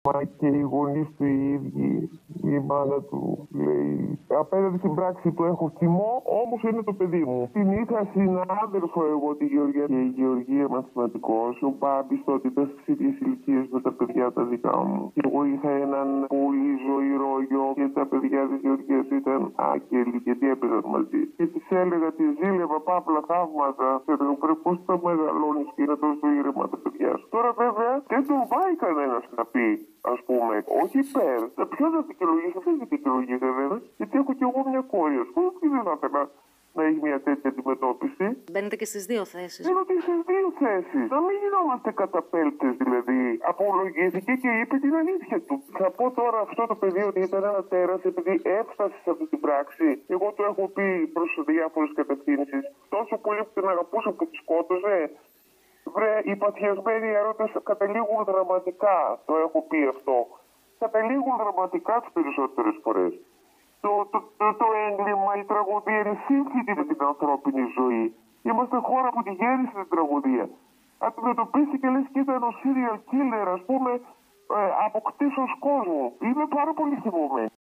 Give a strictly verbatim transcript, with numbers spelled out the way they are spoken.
Μα και οι γονείς του οι ίδιοι, η μάνα του λέει απέναντι στην πράξη του έχω κοιμό, όμως είναι το παιδί μου. Την είχα συνάδελφο εγώ τη Γεωργία και η Γεωργία μαθηματικός. Ο Μπάμπης τότε ήταν στις ίδιες ηλικίες με τα παιδιά τα δικά μου. Και εγώ είχα έναν πολύ ζωηρό γιο και τα παιδιά της Γεωργίας ήταν άγγελοι γιατί έπαιζαν μαζί. Και της έλεγα, τη ζήλευα πάπλα θαύματα. Και έλεγα πρέπει πώς θα μεγαλώνεις και είναι τόσο ήρεμα τα παιδιά σου. Τώρα βέβαια δεν τον πάει κανένας να πει. Ας πούμε, όχι υπέρ. Ποιο να δικαιολογήσει, δεν δικαιολογείται βέβαια. Γιατί έχω κι εγώ μια κόρη, ας πούμε, και δεν θα ήθελα να έχει μια τέτοια αντιμετώπιση. Μπαίνετε και στις δύο θέσεις. Μπαίνω και στις δύο θέσεις. Να μην γινόμαστε καταπέλτες δηλαδή. Απολογήθηκε και είπε την αλήθεια του. Θα πω τώρα αυτό το παιδί ότι ήταν ένα τέρας επειδή έφτασε σε αυτή την πράξη. Εγώ το έχω πει προς διάφορες κατευθύνσεις. Τόσο πολύ που την αγαπούσα που τη σκότωσε. Βρε, οι παθιασμένοι έρωτες καταλήγουν δραματικά, το έχω πει αυτό. Καταλήγουν δραματικά τις περισσότερες φορές. Το, το, το, το έγκλημα, η τραγωδία είναι σύγχρονη με την ανθρώπινη ζωή. Είμαστε χώρα που τη γέννησε την τραγωδία. Αντιμετωπίσει και λες και ήταν ο serial killer, ας πούμε, ε, αποκτήσεως κόσμου. Είμαι πάρα πολύ θυμωμένη.